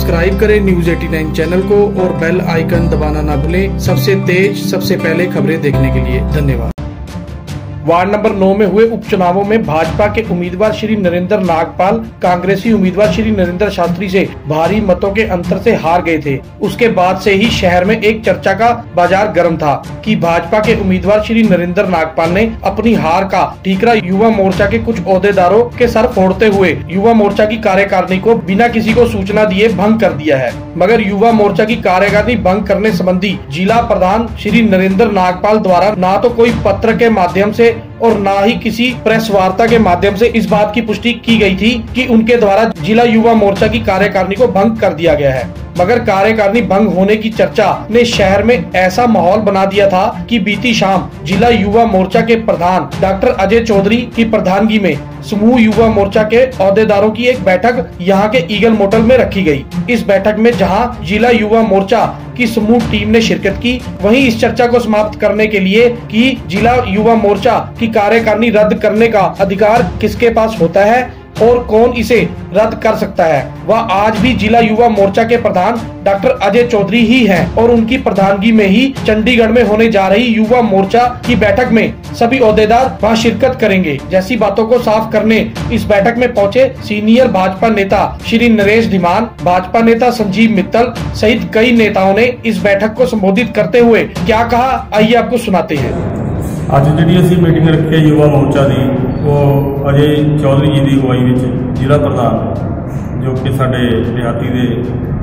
Subscribe करें news 89 channel को और बेल आइकन दबाना ना भूलें। सबसे तेज सबसे पहले खबरें देखने के लिए धन्यवाद। वार्ड नंबर 9 में हुए उपचुनावों में भाजपा के उम्मीदवार श्री नरेंद्र नागपाल कांग्रेसी उम्मीदवार श्री नरेंद्र शास्त्री से भारी मतों के अंतर से हार गए थे। उसके बाद से ही शहर में एक चर्चा का बाजार गर्म था कि भाजपा के उम्मीदवार श्री नरेंद्र नागपाल ने अपनी हार का ठीकरा युवा मोर्चा के कुछ ओहदेदारों के सर फोड़ते हुए युवा मोर्चा की कार्यकारिणी को बिना किसी को सूचना दिए भंग कर दिया है। मगर युवा मोर्चा की कार्यकारिणी भंग करने संबंधी जिला प्रधान श्री नरेंद्र नागपाल द्वारा ना तो कोई पत्र के माध्यम से और ना ही किसी प्रेस वार्ता के माध्यम से इस बात की पुष्टि की गई थी कि उनके द्वारा जिला युवा मोर्चा की कार्यकारिणी को भंग कर दिया गया है। मगर कार्यकारिणी भंग होने की चर्चा ने शहर में ऐसा माहौल बना दिया था कि बीती शाम जिला युवा मोर्चा के प्रधान डॉक्टर अजय चौधरी की प्रधानगी में समूह युवा मोर्चा के ओहदेदारों की एक बैठक यहाँ के ईगल मोटल में रखी गई। इस बैठक में जहाँ जिला युवा मोर्चा की समूह टीम ने शिरकत की, वहीं इस चर्चा को समाप्त करने के लिए कि जिला युवा मोर्चा की कार्यकारिणी रद्द करने का अधिकार किसके पास होता है और कौन इसे रद्द कर सकता है, वह आज भी जिला युवा मोर्चा के प्रधान डॉक्टर अजय चौधरी ही हैं और उनकी प्रधानगी में ही चंडीगढ़ में होने जा रही युवा मोर्चा की बैठक में सभी ओहदेदार वहां शिरकत करेंगे। जैसी बातों को साफ करने इस बैठक में पहुंचे सीनियर भाजपा नेता श्री नरेश धीमान, भाजपा नेता संजीव मित्तल सहित कई नेताओं ने इस बैठक को संबोधित करते हुए क्या कहा, आइए आपको सुनाते हैं। ਅੱਜ ਜਿਹੜੀ ਅਸੀਂ ਮੀਟਿੰਗ ਰੱਖੀ युवा मोर्चा की वो अजय चौधरी जी की अगुवाई में जिला प्रधान जो कि साडे देहाती के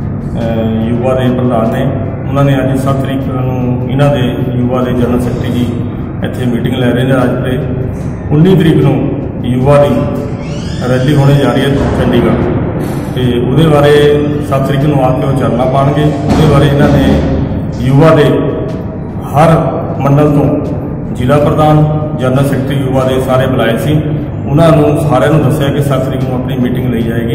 युवा के प्रधान ने उन्होंने अज 7 तरीक को इन्हों के युवा के जनरल सैकटरी जी इत्थे मीटिंग लै रहे हैं। अज पे 19 तरीक को युवा की रैली होने जा रही है चंडीगढ़, तो वो बारे 7 तरीक को आके वो चलना पाएंगे। वो बारे इन्होंने युवा के हर मंडल तो जिला प्रधान जनरल सैकटरी युवा के सारे बुलाए सी, उन्होंने सारे दसिया कि 7 तरीक को अपनी मीटिंग ली जाएगी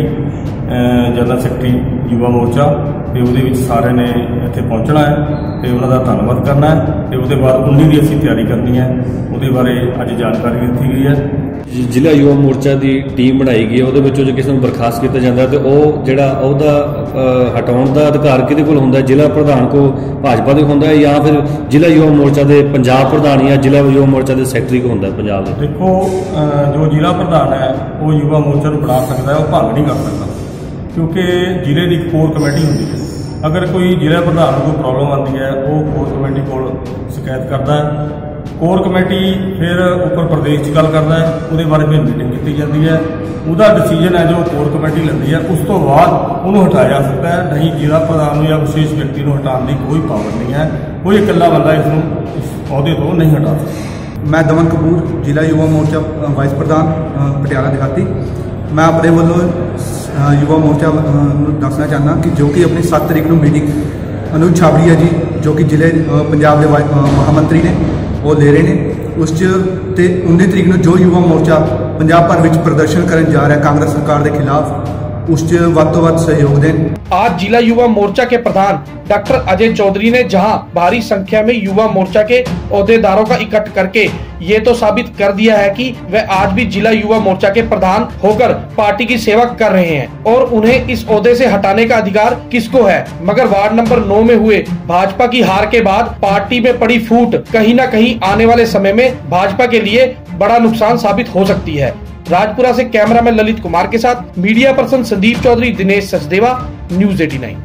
जनरल सैकटरी युवा मोर्चा, तो वो सारे ने इत्थे पहुँचना है, तो उन्होंने धन्यवाद करना है। तो उसके बाद 19 की असी तैयारी करनी है, वो बारे अज जानकारी दी गई है। जिला युवा मोर्चा की टीम बनाई गई है, वो जो किसी को बर्खास्त किया जाता है तो वह जोड़ा ਉਹਦਾ हटाने का अधिकार किहदे कोल हुंदा है, जिला प्रधान को भाजपा को हुंदा है या फिर जिला युवा मोर्चा के पंजाब प्रधान या जिला युवा मोर्चा के सैकटरी को हुंदा है पंजाब? देखो जो जिला प्रधान है वो युवा मोर्चा को बना सकता है, वो भंग नहीं कर सकता क्योंकि जिले की कोर कमेटी होती है। अगर कोई जिला प्रधान को प्रॉब्लम आती है वो कोर कमेटी को शिकायत करता है, कोर कमेटी फिर उपर प्रदेश गल करता है, वो बारे फिर मीटिंग की जाती है, उसका डिसीजन है जो कोर कमेटी लेती है, उस तो बाद उन्होंने हटाया जा सकता है। नहीं जिला प्रधान या विशेष व्यक्ति को हटाने की कोई पावर नहीं है, कोई इकला बंदा इस अहदे तो नहीं हटा सकता। मैं दमन कपूर जिला युवा मोर्चा वाइस प्रधान पटियाला देहाती, मैं अपने वालों युवा मोर्चा दसना चाहना कि जो कि अपनी 7 तरीक को मीटिंग अनुज छाबड़िया जी जो कि जिले पंजाब के महामंत्री ने वो ले रहे हैं, उस 19 तरीक को जो युवा मोर्चा पंजाब भर में प्रदर्शन करने जा रहा है कांग्रेस सरकार के खिलाफ, उस वध तो वध सहयोग दें। आज जिला युवा मोर्चा के प्रधान डॉक्टर अजय चौधरी ने जहां भारी संख्या में युवा मोर्चा के ओहदेदारों का इकट्ठ करके ये तो साबित कर दिया है कि वह आज भी जिला युवा मोर्चा के प्रधान होकर पार्टी की सेवा कर रहे हैं और उन्हें इस ओहदे से हटाने का अधिकार किसको है। मगर वार्ड नंबर 9 में हुए भाजपा की हार के बाद पार्टी में पड़ी फूट कहीं न कहीं आने वाले समय में भाजपा के लिए बड़ा नुकसान साबित हो सकती है। राजपुरा से कैमरामैन ललित कुमार के साथ media person Sandeep Chaudhary, Dinesh Sachdeva, news 89।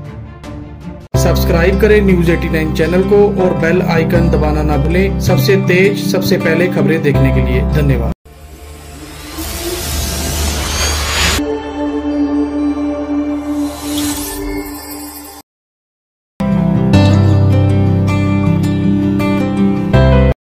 Subscribe करें न्यूज 89 चैनल को और बेल आइकन दबाना ना भूलें। सबसे तेज सबसे पहले खबरें देखने के लिए धन्यवाद।